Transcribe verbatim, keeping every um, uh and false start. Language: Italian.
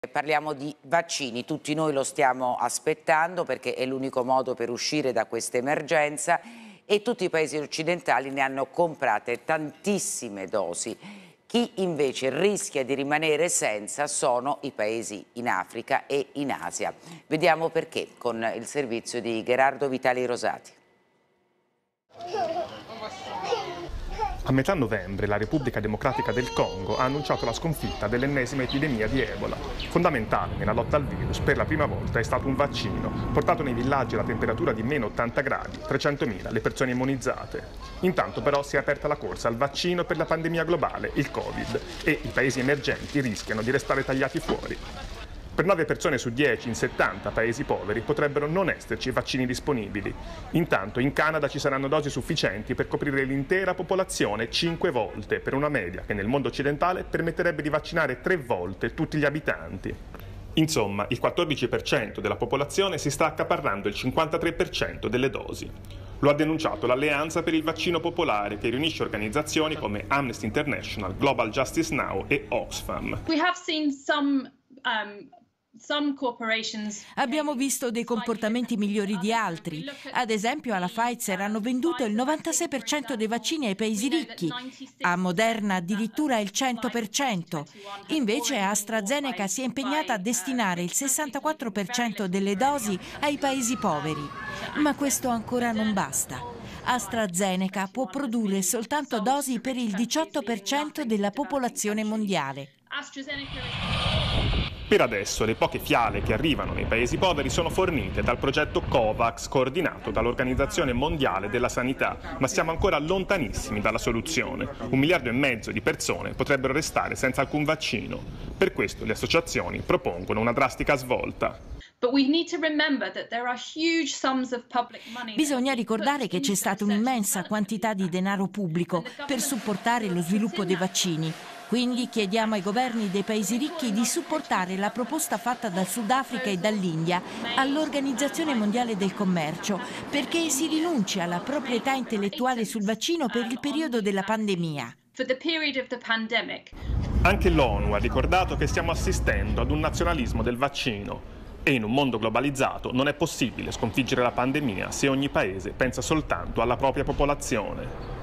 Parliamo di vaccini, tutti noi lo stiamo aspettando perché è l'unico modo per uscire da questa emergenza e tutti i paesi occidentali ne hanno comprate tantissime dosi. Chi invece rischia di rimanere senza sono i paesi in Africa e in Asia. Vediamo perché con il servizio di Gerardo Vitali Rosati. A metà novembre la Repubblica Democratica del Congo ha annunciato la sconfitta dell'ennesima epidemia di Ebola. Fondamentale nella lotta al virus per la prima volta è stato un vaccino, portato nei villaggi alla temperatura di meno ottanta gradi, trecentomila le persone immunizzate. Intanto però si è aperta la corsa al vaccino per la pandemia globale, il Covid, e i paesi emergenti rischiano di restare tagliati fuori. Per nove persone su dieci in settanta paesi poveri potrebbero non esserci vaccini disponibili. Intanto in Canada ci saranno dosi sufficienti per coprire l'intera popolazione cinque volte, per una media che nel mondo occidentale permetterebbe di vaccinare tre volte tutti gli abitanti. Insomma, il quattordici per cento della popolazione si sta accaparrando il cinquantatré per cento delle dosi. Lo ha denunciato l'Alleanza per il Vaccino Popolare, che riunisce organizzazioni come Amnesty International, Global Justice Now e Oxfam. We have seen some, um... Abbiamo visto dei comportamenti migliori di altri. Ad esempio alla Pfizer hanno venduto il novantasei per cento dei vaccini ai paesi ricchi, a Moderna addirittura il cento per cento. Invece AstraZeneca si è impegnata a destinare il sessantaquattro per cento delle dosi ai paesi poveri. Ma questo ancora non basta. AstraZeneca può produrre soltanto dosi per il diciotto per cento della popolazione mondiale. Per adesso le poche fiale che arrivano nei paesi poveri sono fornite dal progetto COVAX, coordinato dall'Organizzazione Mondiale della Sanità, ma siamo ancora lontanissimi dalla soluzione. Un miliardo e mezzo di persone potrebbero restare senza alcun vaccino. Per questo le associazioni propongono una drastica svolta. Bisogna ricordare che c'è stata un'immensa quantità di denaro pubblico per supportare lo sviluppo dei vaccini. Quindi chiediamo ai governi dei paesi ricchi di supportare la proposta fatta dal Sudafrica e dall'India all'Organizzazione Mondiale del Commercio perché si rinunci alla proprietà intellettuale sul vaccino per il periodo della pandemia. Anche l'ONU ha ricordato che stiamo assistendo ad un nazionalismo del vaccino e in un mondo globalizzato non è possibile sconfiggere la pandemia se ogni paese pensa soltanto alla propria popolazione.